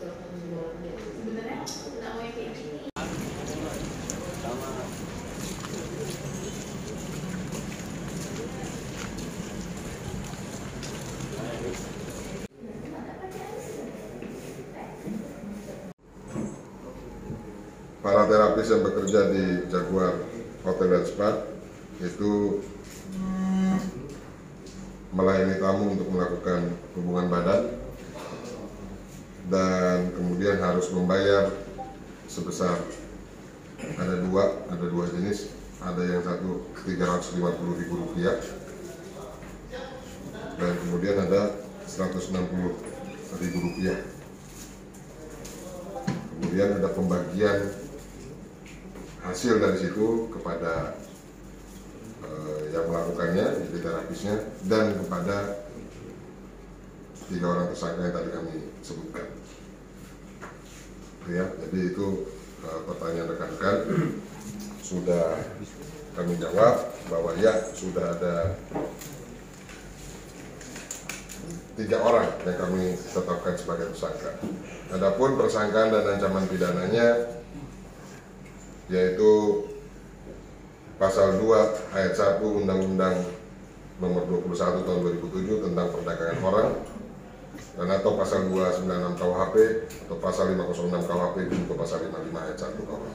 Sebenarnya nggak mau yang kayak gini. Para terapis yang bekerja di Jaguar Hotel dan Spa itu melayani tamu untuk melakukan hubungan badan dan kemudian harus membayar sebesar ada dua jenis, ada yang satu Rp350.000 dan kemudian ada Rp160.000. Kemudian ada pembagian hasil dari situ kepada yang melakukannya, jadi terapisnya, dan kepada 3 orang tersangka yang tadi kami sebutkan. Ya, jadi itu pertanyaan rekan-rekan sudah kami jawab bahwa ya sudah ada 3 orang yang kami tetapkan sebagai tersangka. Adapun persangkaan dan ancaman pidananya yaitu Pasal 2 Ayat 1 Undang-Undang Nomor 21 Tahun 2007 tentang perdagangan orang, dan atau Pasal 296 KUHP atau Pasal 506 KUHP juga Pasal 55 Ayat 1 KUHP.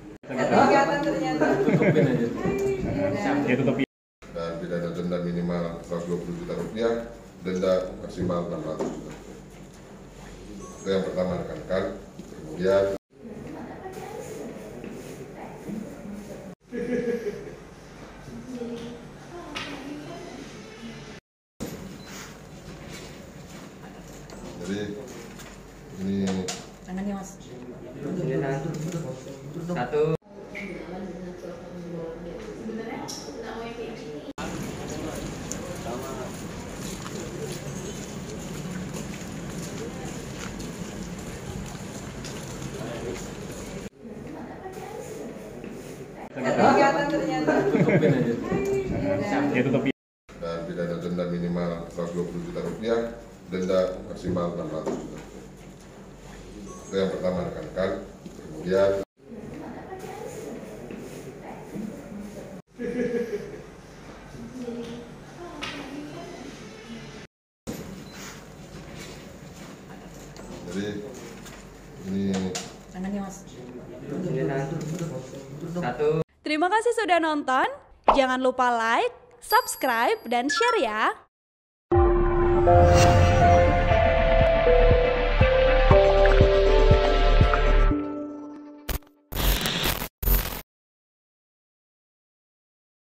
Dan pidana denda minimal Rp120 juta, denda maksimal Rp600 juta. Itu yang pertama rekan-rekan. Kemudian jadi ini tangannya Mas. Sebenarnya Satu. nggak mau yang kayak gini. dan pidana denda minimal Rp120 juta, denda maksimal Rp600 juta. Itu yang pertama rekan-rekan. Kemudian jadi ini Tangannya Mas. Satu. Terima kasih sudah nonton. Jangan lupa like, subscribe, dan share ya.